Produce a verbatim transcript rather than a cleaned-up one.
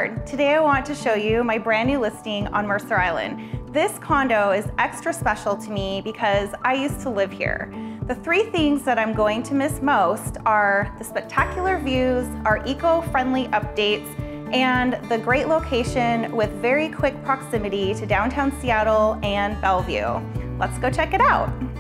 Odegaard. Today I want to show you my brand new listing on Mercer Island. This condo is extra special to me because I used to live here. The three things that I'm going to miss most are the spectacular views, our eco-friendly updates, and the great location with very quick proximity to downtown Seattle and Bellevue. Let's go check it out.